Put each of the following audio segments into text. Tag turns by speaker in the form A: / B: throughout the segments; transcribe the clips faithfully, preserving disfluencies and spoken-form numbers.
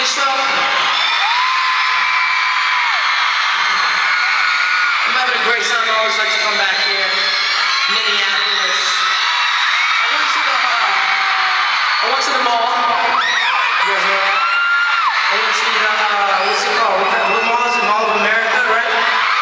A: intro? I'm having a great time. I always like to come back here. Minneapolis. I went to the, uh, I went to the mall. You guys know that? I went to the, uh, what's it called? What, what mall is it? Mall of America, right?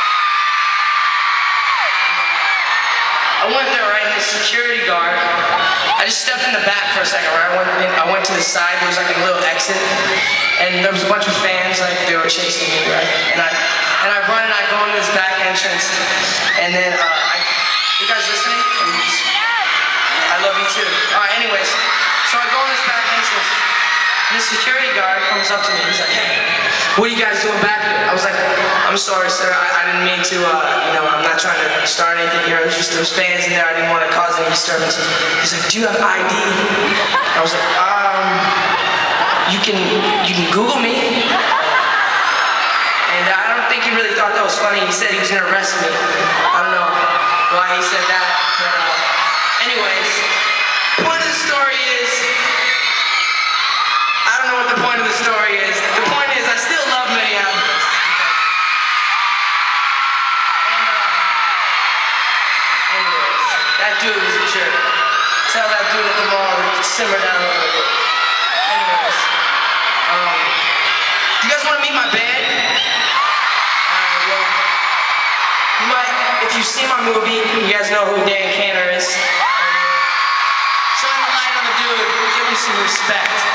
A: I went there, right, and the security guard, I just stepped in the back for a second, right? I went, in, I went to the side, there was like a little exit, and there was a bunch of fans, like, they were chasing me, right? And I, and I run and I go into this back entrance, and then, uh, I, you guys listening? I love you too. Alright, anyways, so I go in this back entrance, and the security guard comes up to me, he's like, hey, what are you guys doing back here? I was like, I'm sorry, sir, I, I didn't mean to, uh, you know, I'm not trying to start anything here, it was just, there was fans in there, I didn't want to cause any disturbance. He's like, do you have I D? I was like, um, you can, you can Google me. And I don't think he really thought that was funny, he said he was going to arrest me. I don't know why he said that, but, uh, anyways, the point of the story is, I don't know what the point of the story is. The point is, I still love Minneapolis. And, uh, anyways, that dude was a jerk. Tell that dude at the mall to simmer down a little bit. Anyways, um, do you guys want to meet my band? Uh, well, you might, if you've seen my movie, you guys know who Dan Cantor is. Shine the light on the dude, give him some respect.